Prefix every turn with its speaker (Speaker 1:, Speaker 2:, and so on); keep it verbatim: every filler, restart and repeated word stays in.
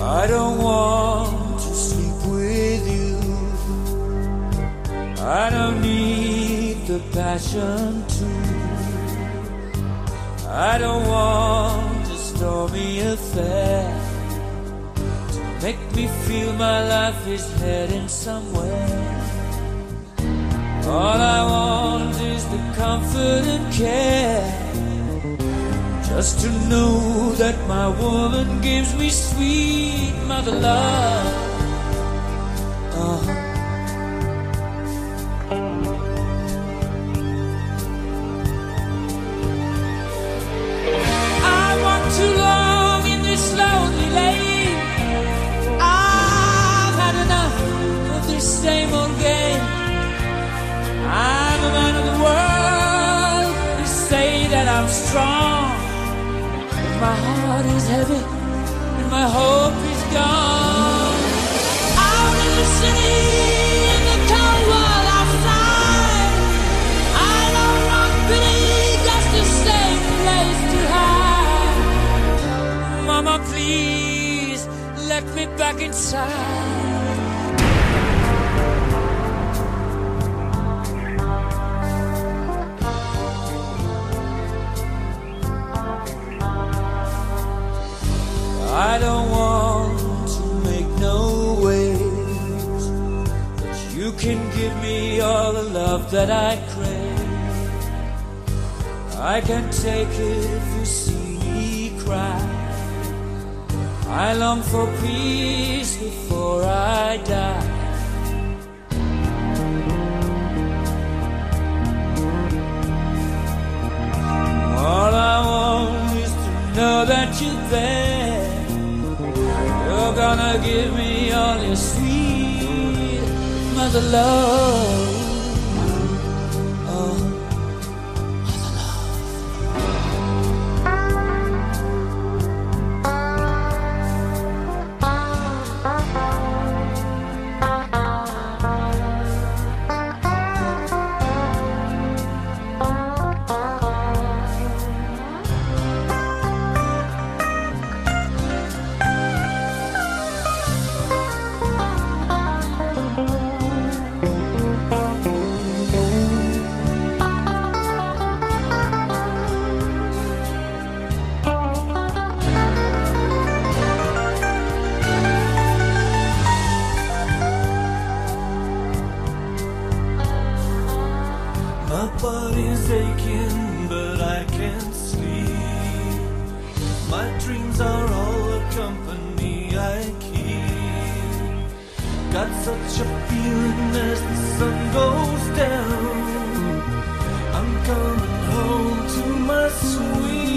Speaker 1: I don't want to sleep with you. I don't need the passion to. I don't want a stormy affair to make me feel my life is heading somewhere. All I want is the comfort and care, just to know that my woman gives me sweet mother love. uh. I walked too long in this lonely lane. I've had enough of this same old game. I'm a man of the world. They say that I'm strong. My heart is heavy and my hope is gone. Out in the city, in the cold world outside, I don't want pity, just a safe place to hide. Mama, please let me back inside. I don't want to make no waves, but you can give me all the love that I crave. I can take it if you see me cry. I long for peace before I die. All I want is to know that you're there. You're gonna give me all your sweet mother love. Oh, mother love.
Speaker 2: My body's aching, but I can't sleep. My dreams are all the company I keep. Got such a feeling as the sun goes down, I'm coming home to my sweet